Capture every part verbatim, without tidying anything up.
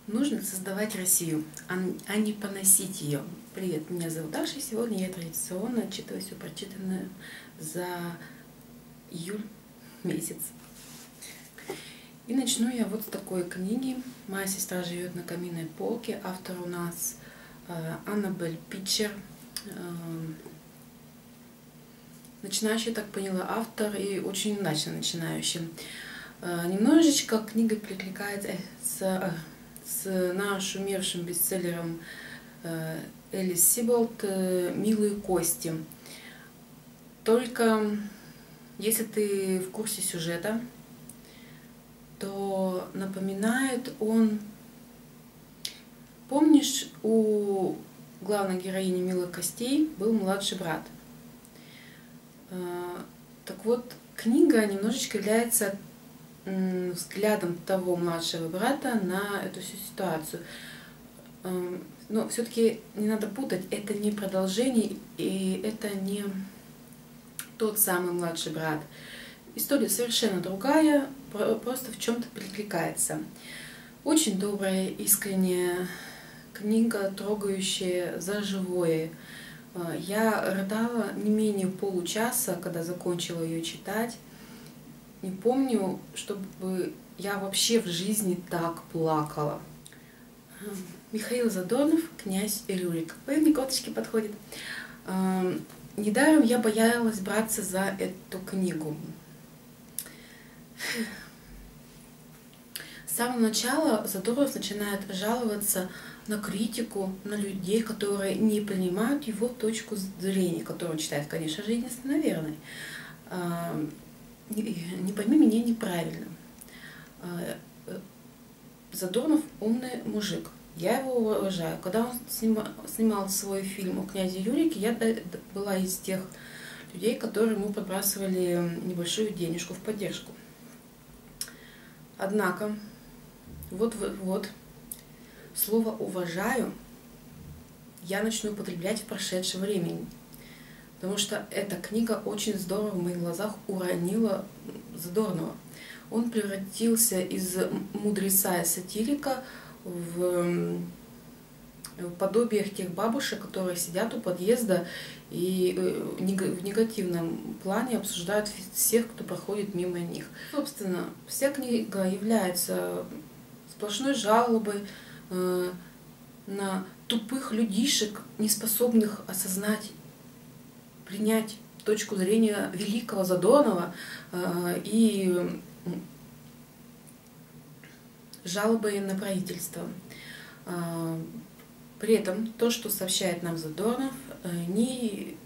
Нужно создавать Россию, а не поносить ее. Привет, меня зовут Даша, и сегодня я традиционно отчитываю все прочитанное за июль месяц. И начну я вот с такой книги. «Моя сестра живет на каминной полке». Автор у нас Аннабель Питчер. Начинающий, так поняла, автор, и очень удачно начинающий. Немножечко книга перекликается с, с нашумевшим бестселлером Элис Сиболт «Милые кости». Только если ты в курсе сюжета, то напоминает он... Помнишь, у главной героини «Милых костей» был младший брат? Так вот, книга немножечко является взглядом того младшего брата на эту всю ситуацию. Но все-таки не надо путать, это не продолжение, и это не тот самый младший брат. История совершенно другая, просто в чем-то перекликается. Очень добрая, искренняя книга, трогающая за живое. Я рыдала не менее получаса, когда закончила ее читать. Не помню, чтобы я вообще в жизни так плакала. Михаил Задорнов, «Князь Рюрик». Ой, коточки подходит. Недаром я боялась браться за эту книгу. С самого начала Задорнов начинает жаловаться на критику, на людей, которые не принимают его точку зрения, которую он читает, конечно же, единственно верной. Не пойми меня неправильно. Задорнов умный мужик. Я его уважаю. Когда он снимал, снимал свой фильм о князе Рюрике, я была из тех людей, которые ему подбрасывали небольшую денежку в поддержку. Однако, вот-вот, слово «уважаю» я начну употреблять в прошедшем времени. Потому что эта книга очень здорово в моих глазах уронила Задорнова. Он превратился из мудреца и сатирика в подобиях тех бабушек, которые сидят у подъезда и в негативном плане обсуждают всех, кто проходит мимо них. Собственно, вся книга является сплошной жалобой на тупых людишек, не способных осознать, принять точку зрения великого Задорнова, и жалобы на правительство. При этом то, что сообщает нам Задорнов, ни,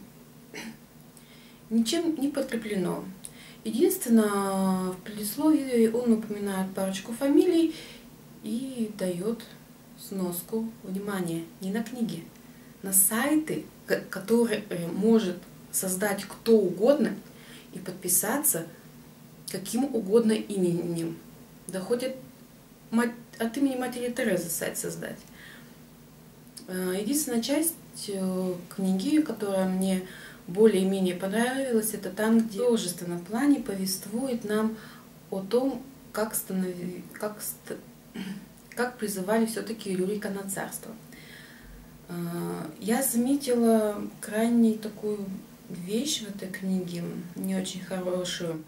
ничем не подкреплено. Единственное, в предисловии он упоминает парочку фамилий и дает сноску. Внимание, не на книги, на сайты, которые может создать кто угодно и подписаться каким угодно именем. Да хоть от, от имени матери Терезы сайт создать. Единственная часть книги, которая мне более-менее понравилась, это там, где в художественном плане повествует нам о том, как, станови, как, как призывали все-таки Рюрика на царство. Я заметила крайне такую вещь в этой книге, не очень хорошую.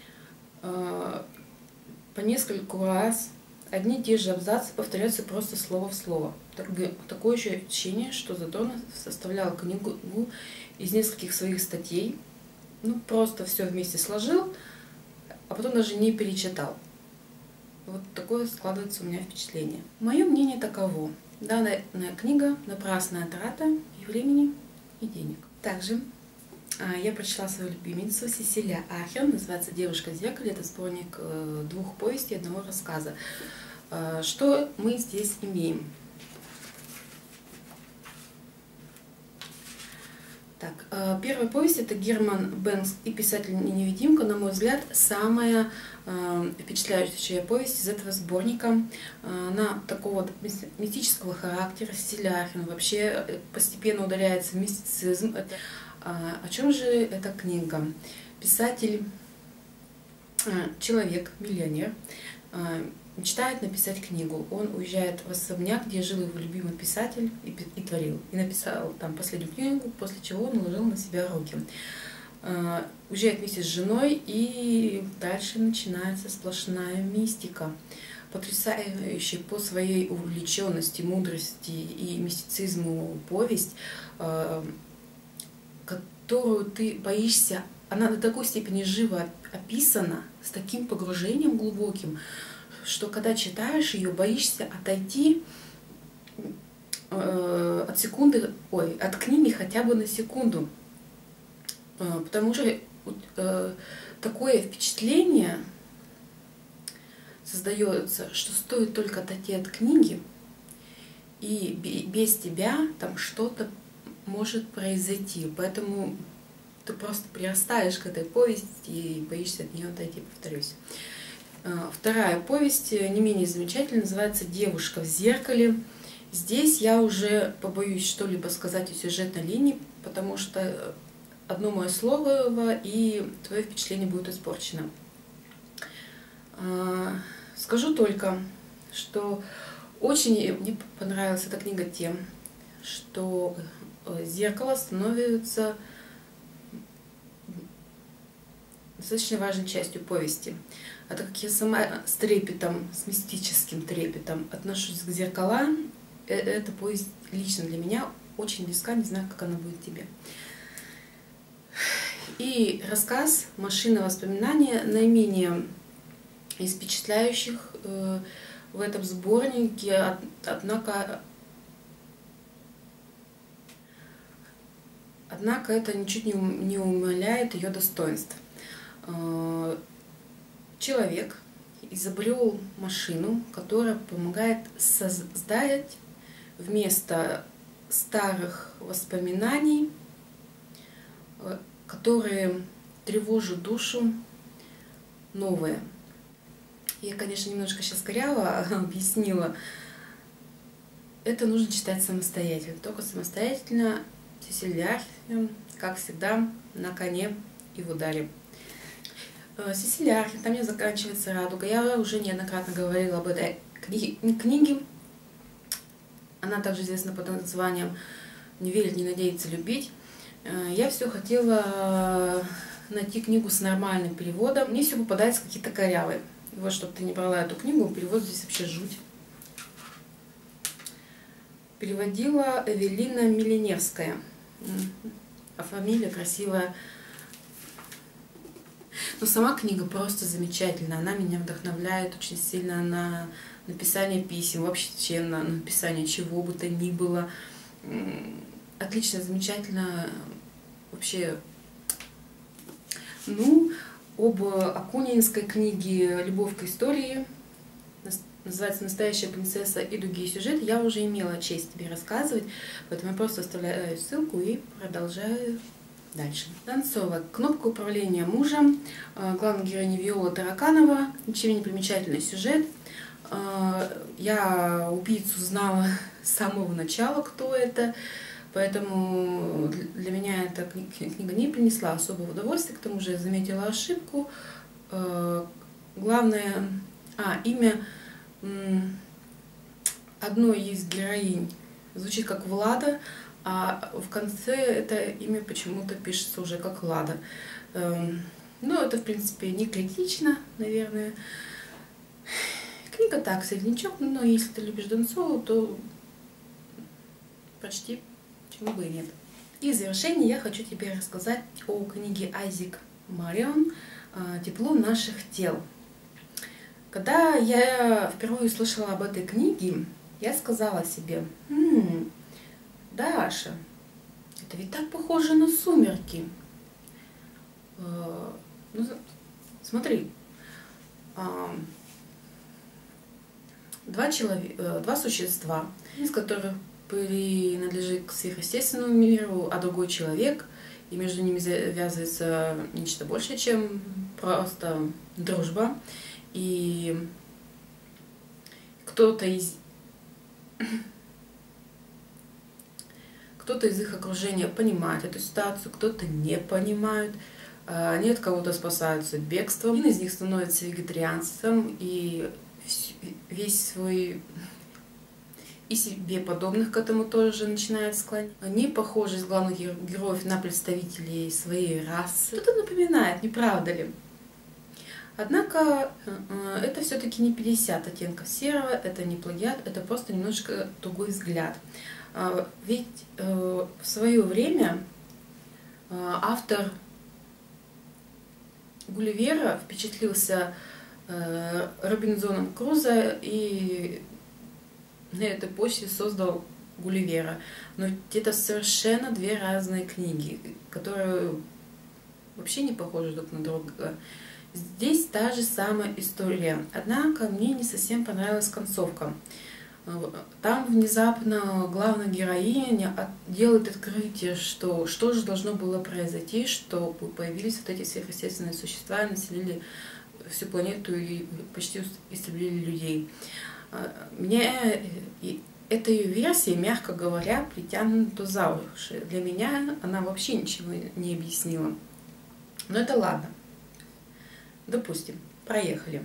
По нескольку раз одни и те же абзацы повторяются просто слово в слово. Такое ощущение, что Задорнов составлял книгу из нескольких своих статей, ну просто все вместе сложил, а потом даже не перечитал. Вот такое складывается у меня впечатление. Мое мнение таково. Данная книга – напрасная трата и времени, и денег. Также я прочла свою любимицу Сесилия Ахерн, называется «Девушка в зеркале». Это сборник двух повестей и одного рассказа. Что мы здесь имеем? Так, первая повесть — это Герман Бенкс и «Писатель-невидимка». На мой взгляд, самая впечатляющая повесть из этого сборника. Она такого мистического характера. Сесилия Ахерн вообще постепенно удаляется в мистицизм. О чем же эта книга? Писатель, человек, миллионер, мечтает написать книгу. Он уезжает в особняк, где жил его любимый писатель и, и творил. И написал там последнюю книгу, после чего он наложил на себя руки. Uh, уезжает вместе с женой, и дальше начинается сплошная мистика. Потрясающая по своей увлеченности, мудрости и мистицизму повесть, uh, которую ты боишься, она до такой степени живо описана, с таким погружением глубоким, что когда читаешь ее, боишься отойти uh, от секунды, ой, от книги хотя бы на секунду. Потому что э, такое впечатление создается, что стоит только отойти от книги, и без тебя там что-то может произойти. Поэтому ты просто прирастаешь к этой повести и боишься от нее отойти, повторюсь. Вторая повесть, не менее замечательная, называется «Девушка в зеркале». Здесь я уже побоюсь что-либо сказать о сюжетной линии, потому что одно мое слово, и твое впечатление будет испорчено. Скажу только, что очень мне понравилась эта книга тем, что зеркало становится достаточно важной частью повести. А так как я сама с трепетом, с мистическим трепетом отношусь к зеркалам, эта повесть лично для меня очень близка, не знаю, как она будет тебе. И рассказ «Машина воспоминания» наименее из впечатляющих э, в этом сборнике, однако, однако это ничуть не, не умаляет ее достоинств. Э, человек изобрел машину, которая помогает создать вместо старых воспоминаний, которые тревожат душу, новые. Я, конечно, немножко сейчас коряво объяснила. Это нужно читать самостоятельно. Только самостоятельно. Сесиль Архин, как всегда, на коне и в ударе. Сесиль Архин, там не заканчивается радуга. Я уже неоднократно говорила об этой книге. Она также известна под названием «Не верить, не надеяться, любить». Я все хотела найти книгу с нормальным переводом. Мне все попадается какие-то корявые. И вот, чтобы ты не брала эту книгу, перевод здесь вообще жуть. Переводила Эвелина Миленевская. А фамилия красивая. Но сама книга просто замечательная. Она меня вдохновляет очень сильно на написание писем, вообще на написание чего бы то ни было. Отлично, замечательно. Вообще, ну, об Акунинской книге «Любовь к истории», называется «Настоящая принцесса» и другие сюжеты, я уже имела честь тебе рассказывать, поэтому я просто оставляю ссылку и продолжаю дальше. Донцова. Кнопка управления мужем. Главная героиня Виола Тараканова. Ничем не примечательный сюжет. Я убийцу знала с самого начала, кто это. Поэтому для меня эта книга не принесла особого удовольствия. К тому же я заметила ошибку. Главное, а, имя одной из героинь звучит как Влада, а в конце это имя почему-то пишется уже как Лада. Ну, это, в принципе, не критично, наверное. Книга так, среднячок, но если ты любишь Донцову, то почти почему бы и нет. И в завершение я хочу тебе рассказать о книге Айзек Марион «Тепло наших тел». Когда я впервые услышала об этой книге, я сказала себе: «М-м, Даша, это ведь так похоже на «Сумерки». Э, ну, смотри, э, два, человека, два существа, из которых принадлежит к сверхъестественному миру, а другой человек, и между ними завязывается нечто большее, чем просто дружба. И кто-то из кто-то из их окружения понимает эту ситуацию, кто-то не понимает. Они от кого-то спасаются бегством. Один из них становится вегетарианцем и весь свой... И себе подобных к этому тоже начинает склонять. Они похожи из главных героев на представителей своей расы. Что-то напоминает, не правда ли? Однако это все-таки не пятьдесят оттенков серого, это не плагиат, это просто немножко другой взгляд. Ведь в свое время автор Гулливера впечатлился Робинзоном Крузо и на этой почве создал Гулливера. Но это совершенно две разные книги, которые вообще не похожи друг на друга. Здесь та же самая история. Однако мне не совсем понравилась концовка. Там внезапно главная героиня делает открытие, что что же должно было произойти, чтобы появились вот эти сверхъестественные существа, населили всю планету и почти истребили людей. Мне эта ее версия, мягко говоря, притянута за уши. Для меня она вообще ничего не объяснила. Но это ладно. Допустим, проехали.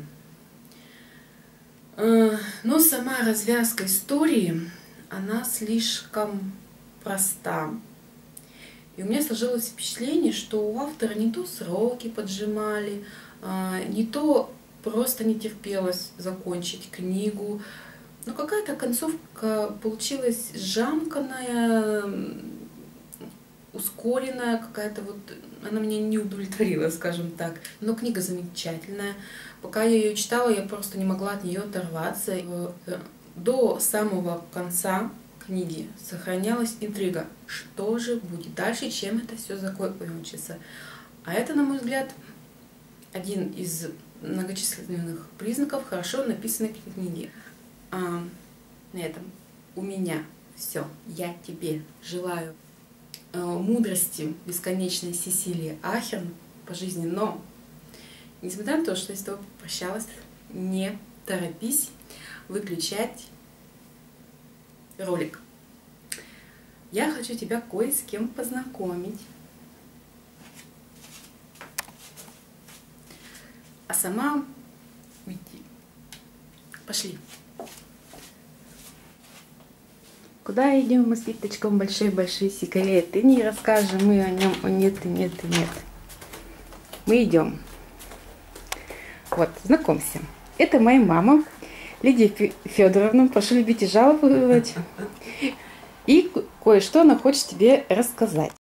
Но сама развязка истории, она слишком проста. И у меня сложилось впечатление, что у автора не то сроки поджимали, не то просто не терпелось закончить книгу. Но какая-то концовка получилась жамканная, ускоренная, какая-то вот, она меня не удовлетворила, скажем так. Но книга замечательная. Пока я ее читала, я просто не могла от нее оторваться. До самого конца книги сохранялась интрига. Что же будет дальше, чем это все закончится? А это, на мой взгляд, один из многочисленных признаков хорошо написанной книги. А, на этом у меня все. Я тебе желаю э, мудрости бесконечной Сесилии Ахерн по жизни, но несмотря на то, что я с тобой попрощалась, не торопись выключать ролик. Я хочу тебя кое с кем познакомить. А сама уйти. Пошли. Куда идем мы с Виточком? Большие-большие секреты. Не расскажем мы о нем. О, нет, и нет, и нет. Мы идем. Вот, знакомься. Это моя мама, Лидия Федоровна. Прошу любить и жаловать. И кое-что она хочет тебе рассказать.